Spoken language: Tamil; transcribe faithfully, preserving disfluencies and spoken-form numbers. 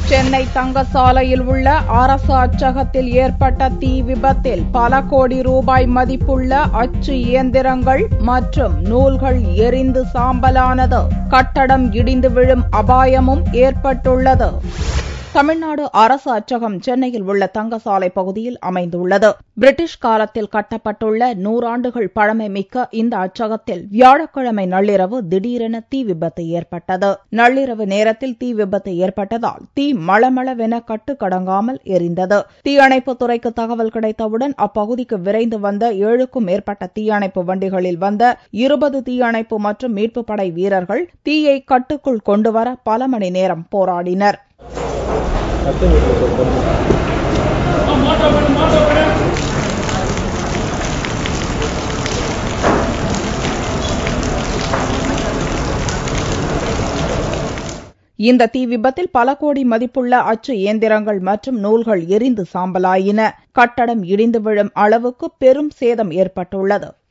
சென்னை தங்கசாலையில் உள்ள அரசு அச்சகத்தில் ஏற்பட்ட தீ விபத்தில் பல கோடி ரூபாய் மதிப்புள்ள அச்சு இயந்திரங்கள் மற்றும் நூல்கள் எரிந்து சாம்பலானது. கட்டடம் இடிந்து விழும் அபாயமும் ஏற்பட்டுள்ளது. தமிழ்நாடு அரசு அச்சகம் சென்னையில் உள்ள தங்கசாலை பகுதியில் அமைந்துள்ளது. பிரிட்டிஷ் காலத்தில் கட்டப்பட்டுள்ள நூறாண்டுகள் பழமை மிக்க இந்த அச்சகத்தில் வியாழக்கிழமை நள்ளிரவு திடீரென தீ விபத்து ஏற்பட்டது. நள்ளிரவு நேரத்தில் தீ விபத்து ஏற்பட்டதால் தீ மளமளவென கட்டுக்கடங்காமல் எரிந்தது. தீயணைப்புத் துறைக்கு தகவல் கிடைத்தவுடன் அப்பகுதிக்கு விரைந்து வந்த ஏழுக்கும் மேற்பட்ட தீயணைப்பு வண்டிகளில் வந்த இருபது தீயணைப்பு மற்றும் மீட்புப் படை வீரர்கள் தீயை கட்டுக்குள் கொண்டுவர பல மணி நேரம் போராடினர். இந்த தீ விபத்தில் பல கோடி மதிப்புள்ள அச்சு இயந்திரங்கள் மற்றும் நூல்கள் எரிந்து சாம்பலாயின. கட்டடம் இடிந்து விழும் அளவுக்கு பெரும் சேதம் ஏற்பட்டுள்ளது.